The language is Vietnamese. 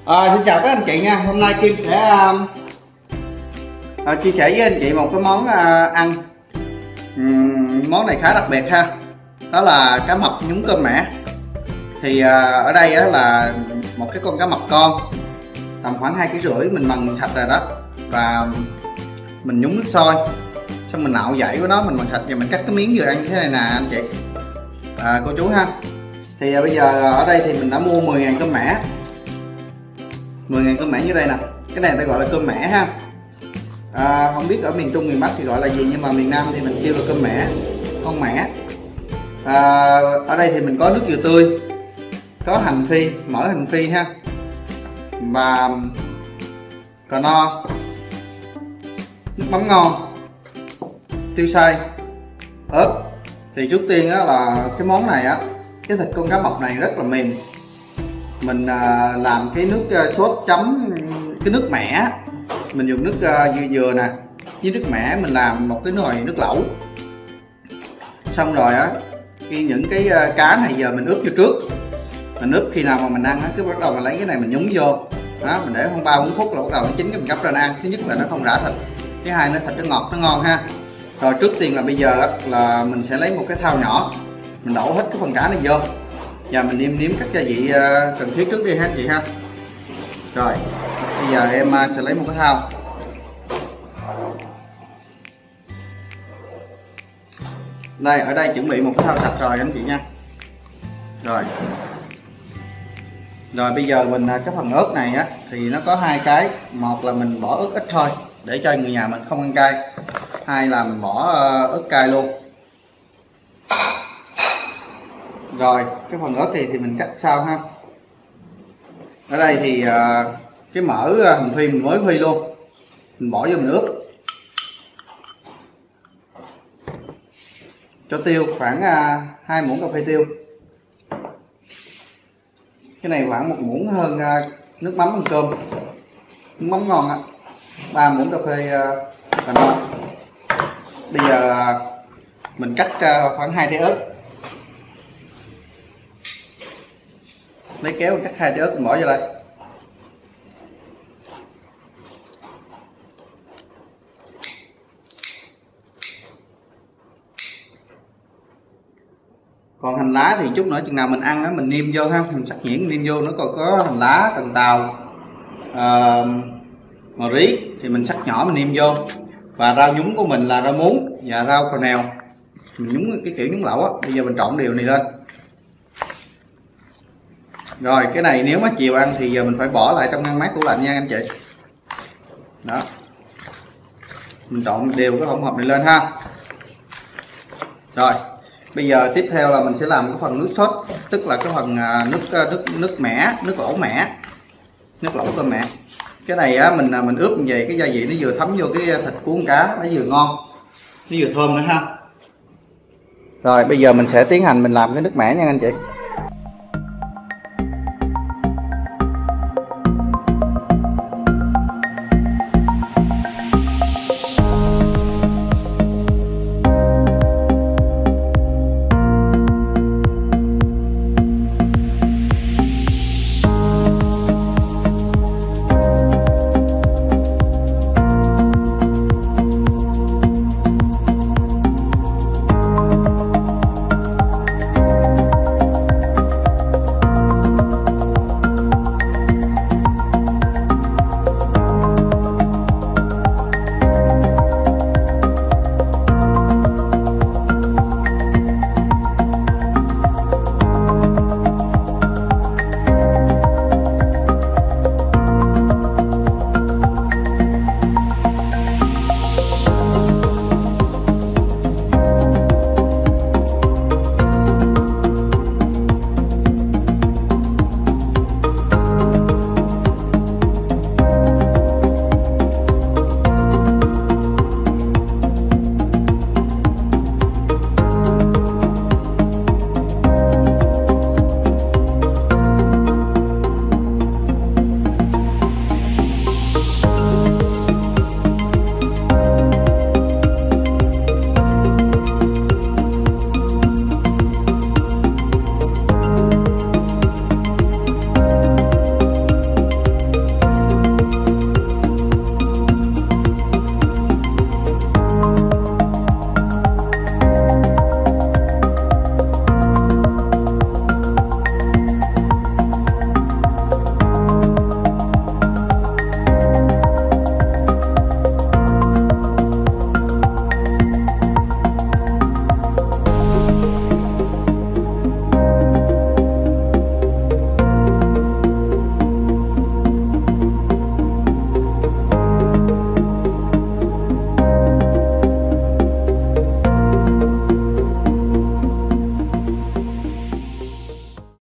Xin chào các anh chị nha. Hôm nay Kim sẽ chia sẻ với anh chị một cái món ăn. Món này khá đặc biệt ha. Đó là cá mập nhúng cơm mẻ. Thì ở đây là một cái con cá mập con tầm khoảng 2,5 kg, mình mần sạch rồi đó, và mình nhúng nước sôi, xong mình nạo vảy của nó, mình mần sạch và mình cắt cái miếng vừa ăn như thế này nè anh chị, cô chú ha. Thì bây giờ ở đây thì mình đã mua 10.000 cơm mẻ, 10.000 cơm mẻ như đây nè. Cái này người ta gọi là cơm mẻ ha. Không biết ở miền Trung miền Bắc thì gọi là gì, nhưng mà miền Nam thì mình kêu là cơm mẻ, con mẻ. Ở đây thì mình có nước dừa tươi, có hành phi, mỡ hành phi ha, và cà no, nước mắm ngon, tiêu xay, ớt. Thì trước tiên là cái món này cái thịt con cá mập này rất là mềm. Mình làm cái nước sốt chấm cái nước mẻ, mình dùng nước dừa nè với nước mẻ, mình làm một cái nồi nước lẩu. Xong rồi khi những cái cá này giờ mình ướp vô trước, mình ướp khi nào mà mình ăn cứ bắt đầu mình lấy cái này mình nhúng vô đó, mình để khoảng 3-4 phút là bắt đầu nó chín, cái mình gắp ra ăn. Thứ nhất là nó không rã thịt, thứ hai nó thịt nó ngọt, nó ngon ha. Rồi trước tiên là bây giờ là mình sẽ lấy một cái thau nhỏ, mình đổ hết cái phần cá này vô và mình nêm các gia vị cần thiết trước đi ha anh chị ha. Rồi bây giờ em sẽ lấy một cái thau, đây ở đây chuẩn bị một cái thau sạch rồi anh chị nha. Rồi bây giờ mình cái phần ớt này thì nó có hai cái, một là mình bỏ ớt ít thôi để cho người nhà mình không ăn cay, hai là mình bỏ ớt cay luôn. Rồi cái phần ớt này thì mình cắt sao ha. Ở đây thì cái mỡ hành phi mình mới phi luôn, mình bỏ vô mình ướp. Cho tiêu khoảng 2 muỗng cà phê tiêu, cái này khoảng 1 muỗng hơn nước mắm ăn cơm, nước mắm ngon 3 muỗng cà phê cà no. Bây giờ mình cắt khoảng 2 trái ớt, lấy kéo mình cắt 2 trái ớt mình bỏ vô đây. Còn hành lá thì chút nữa chừng nào mình ăn mình nêm vô ha, mình sắc nhuyễn nêm vô. Nó còn có hành lá, cần tàu, ngò rí thì mình sắc nhỏ mình nêm vô. Và rau nhúng của mình là rau muống và rau cò nèo, mình nhúng cái kiểu nhúng lẩu Bây giờ mình trộn đều này lên. Rồi cái này nếu mà chiều ăn thì giờ mình phải bỏ lại trong ngăn mát tủ lạnh nha anh chị. Đó, mình trộn đều cái hỗn hợp này lên ha. Rồi bây giờ tiếp theo là mình sẽ làm cái phần nước sốt, tức là cái phần nước mẻ, nước lẩu mẻ, nước lẩu cơm mẻ. Cái này mình ướp như vậy, cái gia vị nó vừa thấm vô cái thịt cuốn cá, nó vừa ngon, nó vừa thơm nữa ha. Rồi bây giờ mình sẽ tiến hành mình làm cái nước mẻ nha anh chị.